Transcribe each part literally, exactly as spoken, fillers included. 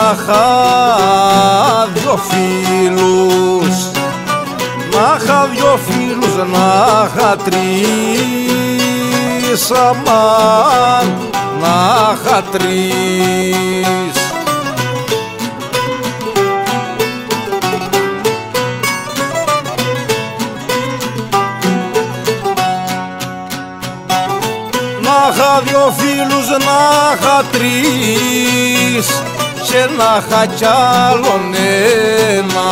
είχα δυο φίλους, να είχα δυο φίλους, να είχα τρεις, αμάν, να είχα τρεις. Να είχα δυο φίλους, να είχα τρεις και να είχα κι άλλον ένα.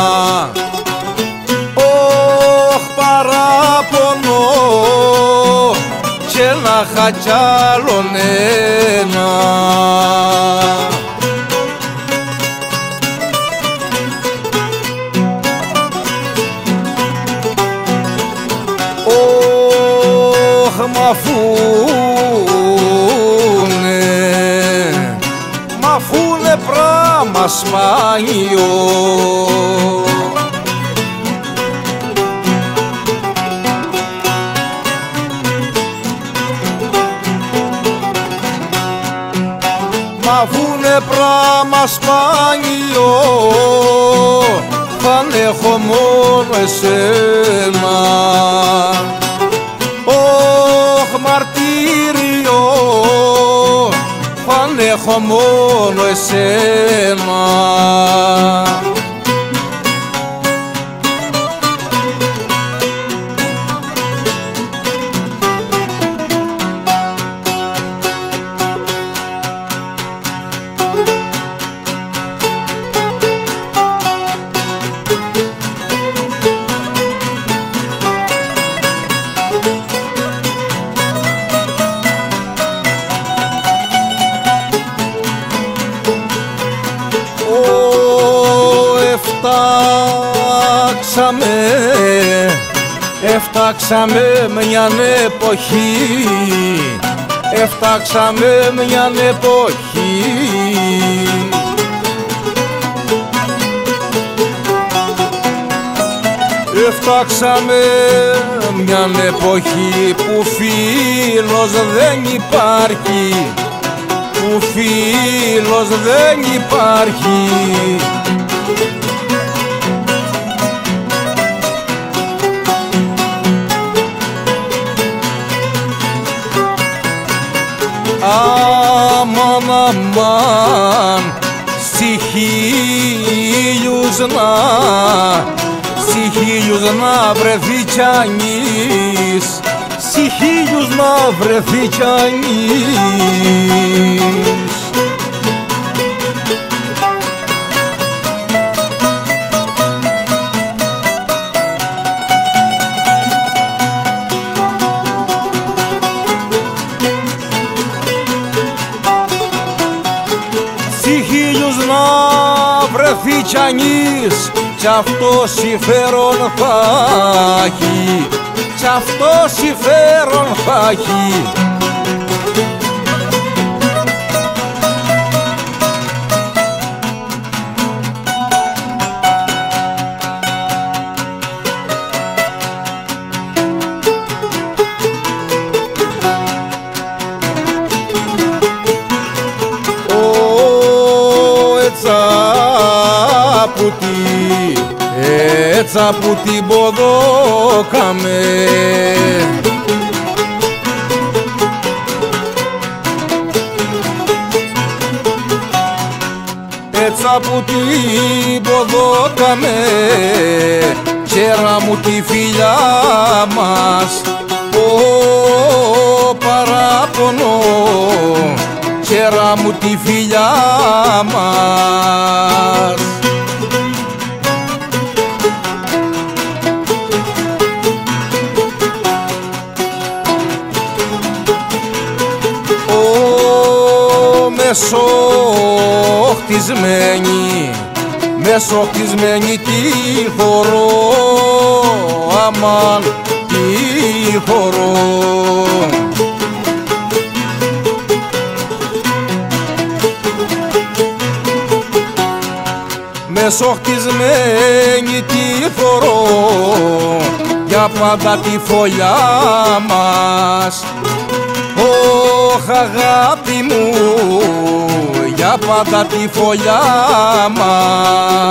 Ωχ, παράπονο και να είχα κι άλλον ένα. Ωχ, μ' αφούνε, μ' αφούνε πράμα σπάνιο. Μ' αφούνε πράμα σπάνιο, θα έχω μόνο εσένα. Ωχ, μαρτύριο, θα έχω μόνο εσένα. Εφτάξαμε, εφτάξαμε μιαν εποχή, εφτάξαμε μιαν εποχή. Εφτάξαμε μιαν εποχή που φίλος δεν υπάρχει, που φίλος δεν υπάρχει. Αμάν, αμάν, στοιχείους να, στοιχείους να βρεθεί κι ανείς, στοιχείους να βρεθεί κι ανείς. Στοιχείους να βρεθεί κι ανείς, κι αυτό συμφέρον θα έχει, κι αυτό συμφέρον θα έχει. Έτσι που την ποδόκαμε, έτσι που την ποδόκαμε, χέρα μου τη φιλιά μας, ο παράπονο, χέρα μου τη φιλιά μας. Μεσοχτισμένη, μεσοχτισμένη τη χωρώ, αμάν τη χωρώ. Μεσοχτισμένη τη χωρώ, για πάντα τη φωλιά μας. Ωχ, αγάπη μου, για πάντα τη φωλιά μας.